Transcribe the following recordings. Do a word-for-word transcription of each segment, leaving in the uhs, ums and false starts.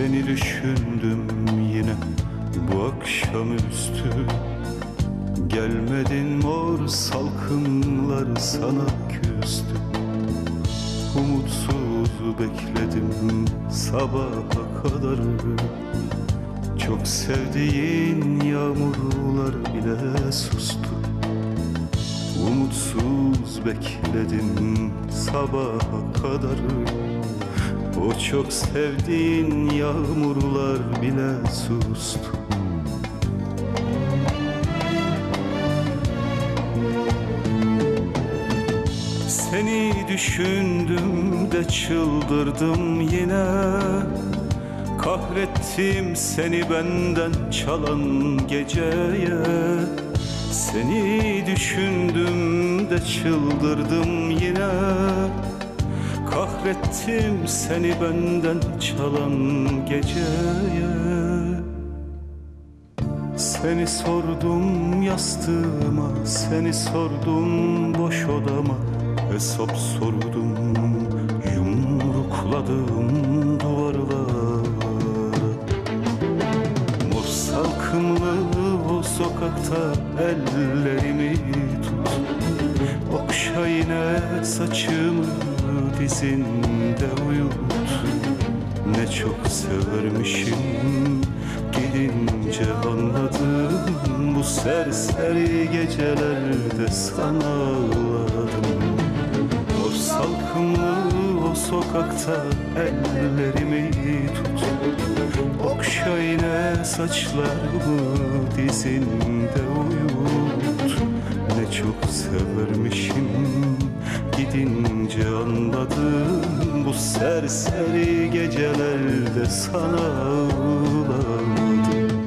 Seni düşündüm yine bu akşamüstü. Gelmedin, mor salkımlar sana küstü. Umutsuz bekledim sabaha kadar. Çok sevdiğin yağmurlar bile sustu. Umutsuz bekledim sabaha kadar. O çok sevdiğin yağmurlar bile sustu. Seni düşündüm de çıldırdım yine. Kahrettim seni benden çalan geceye. Seni düşündüm de çıldırdım yine. Kahrettim seni benden çalan geceye. Seni sordum yastığıma, seni sordum boş odama. Hesap sordum, yumrukladım duvarlara. Mor salkımlı o sokakta ellerimi tut. Okşa yine saçımı, dizinde uyut. Ne çok severmişim, gidince anladım. Bu serseri gecelerde sana ağladım. Mor salkımlı o sokakta ellerimi tut. Okşa yine saçlarımı, dizinde uyut. Ne çok severmişim, gidince anladım. Bu serseri gecelerde sana ağladım.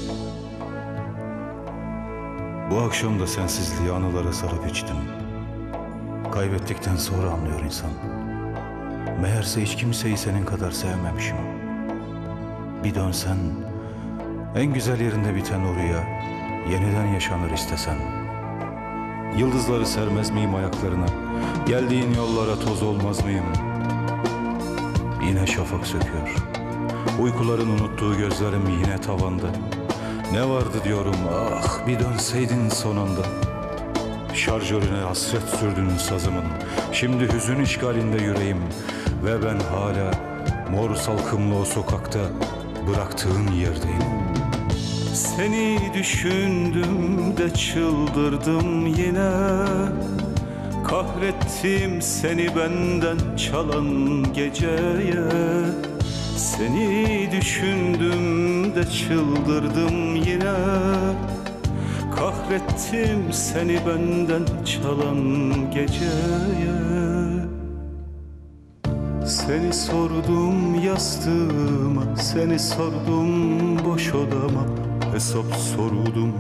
Bu akşam da sensizliği anılara sarıp içtim. Kaybettikten sonra anlıyor insan. Meğerse hiç kimseyi senin kadar sevmemişim. Bir dönsen, en güzel yerinde biten o rüya yeniden yaşanır istesen. Yıldızları sermez miyim ayaklarına? Geldiğin yollara toz olmaz mıyım? Yine şafak söküyor. Uykuların unuttuğu gözlerim yine tavanda. Ne vardı diyorum, ah bir dönseydin sonunda. Şarjörüne hasret sürdün sazımın. Şimdi hüzün işgalinde yüreğim. Ve ben hala mor salkımlı o sokakta bıraktığın yerdeyim. Seni düşündüm de çıldırdım yine. Kahrettim seni benden çalan geceye. Seni düşündüm de çıldırdım yine. Kahrettim seni benden çalan geceye. Seni sordum yastığıma, seni sordum boş odama. Hesap sordum,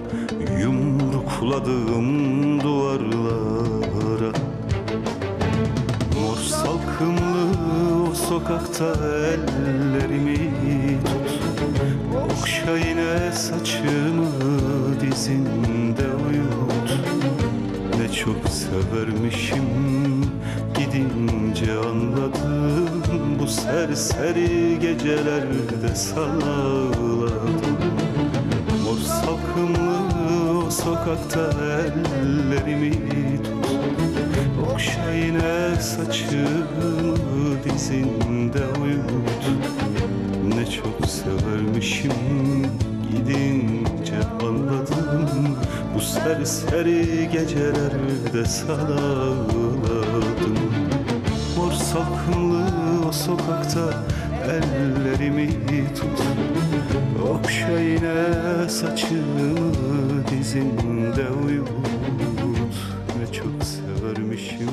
yumrukladım duvarlara. Mor salkımlı o sokakta ellerimi tut. Okşa yine saçımı, dizinde uyut. Ne çok severmişim, gidince anladım. Bu serseri gecelerde sana ağladım. Mor salkımlı o sokakta ellerimi tut. Okşa yine saçımı, dizinde uyut. Ne çok severmişim, gidince anladım. Bu serseri gecelerde sana ağladım. Mor salkımlı o sokakta ellerimi tut. Okşa yine saçımı, dizinde uyut. Ne çok severmişim,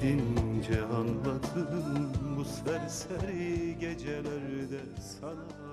gidince anladım. Bu serseri gecelerde sana